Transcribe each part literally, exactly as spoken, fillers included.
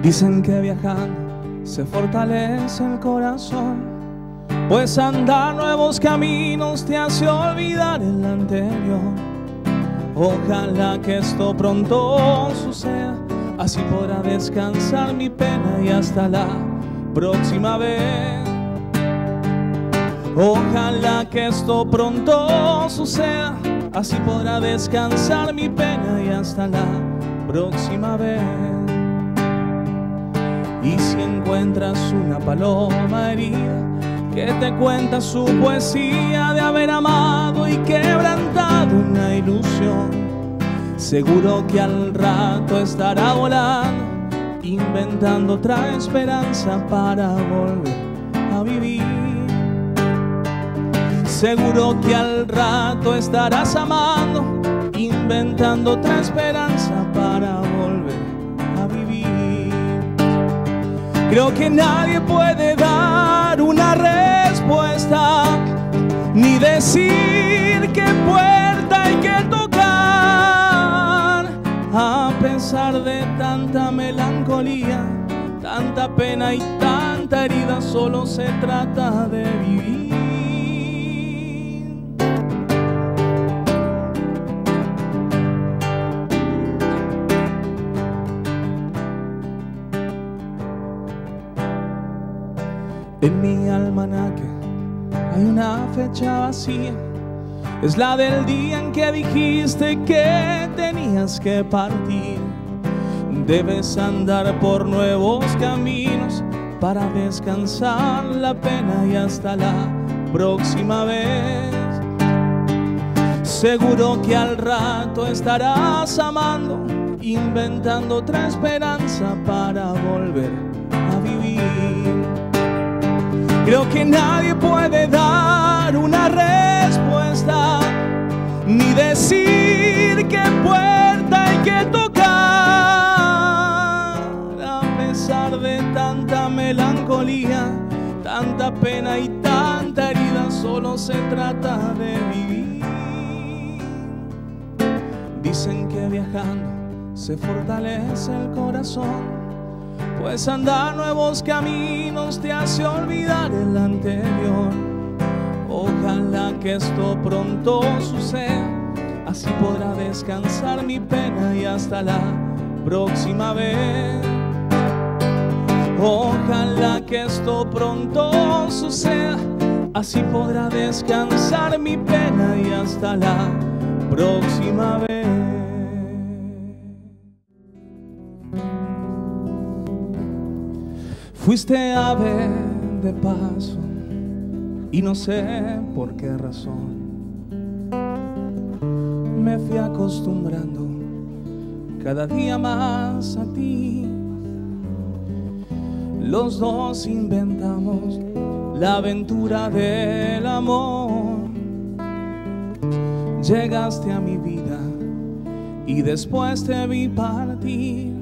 Dicen que viajando se fortalece el corazón, pues andar nuevos caminos te hace olvidar el anterior. Ojalá que esto pronto suceda, así podrá descansar mi pena y hasta la próxima vez. Ojalá que esto pronto suceda, así podrá descansar mi pena y hasta la próxima vez. Y si encuentras una paloma herida que te cuenta su poesía de haber amado y quebrantado una ilusión, seguro que al rato estará volando, inventando otra esperanza para volver a vivir. Seguro que al rato estarás amando, inventando otra esperanza para volver a vivir. Creo que nadie puede dar una respuesta, ni decir qué puerta hay que tocar. A pesar de tanta melancolía, tanta pena y tanta herida, solo se trata de vivir. En mi almanaque hay una fecha vacía, es la del día en que dijiste que tenías que partir. Debes andar por nuevos caminos para descansar la pena y hasta la próxima vez. Seguro que al rato estarás amando, inventando otra esperanza para volver a vivir. Creo que nadie puede dar una respuesta, ni decir qué puerta hay que tocar. A pesar de tanta melancolía, tanta pena y tanta herida, solo se trata de vivir. Dicen que viajando se fortalece el corazón, pues andar nuevos caminos te hace olvidar el anterior. Ojalá que esto pronto suceda, así podrá descansar mi pena y hasta la próxima vez. Ojalá que esto pronto suceda, así podrá descansar mi pena y hasta la próxima vez. Fuiste ave de paso y no sé por qué razón me fui acostumbrando cada día más a ti. Los dos inventamos la aventura del amor. Llegaste a mi vida y después te vi partir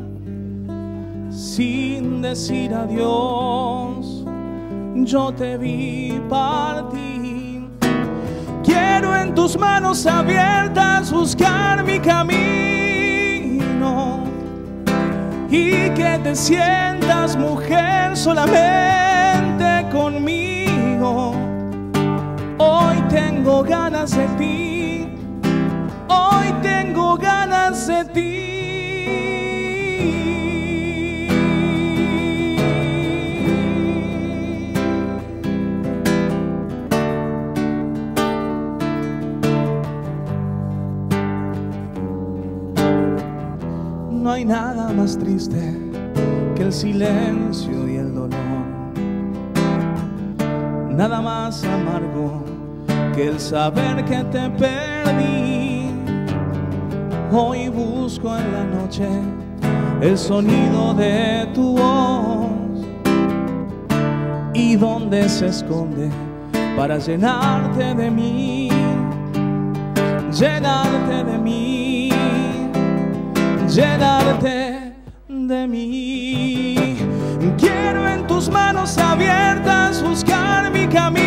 sin decir adiós. Yo te vi partir. Quiero en tus manos abiertas buscar mi camino y que te sientas mujer solamente conmigo. Hoy tengo ganas de ti, hoy tengo ganas de ti. No hay nada más triste que el silencio y el dolor, nada más amargo que el saber que te perdí. Hoy busco en la noche el sonido de tu voz y dónde se esconde para llenarte de mí, llenarte de mí, llenarte de mí. Quiero en tus manos abiertas buscar mi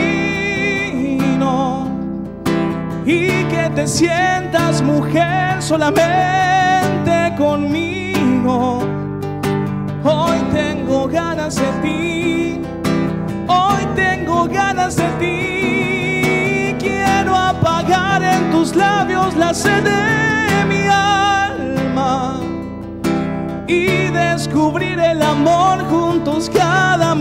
camino y que te sientas mujer solamente conmigo. Hoy tengo ganas de ti, hoy tengo ganas de ti. Quiero apagar en tus labios la sed de mi alma y descubrir el amor juntos cada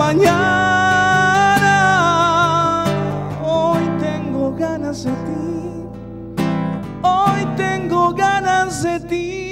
mañana. Hoy tengo ganas de ti, hoy tengo ganas de ti.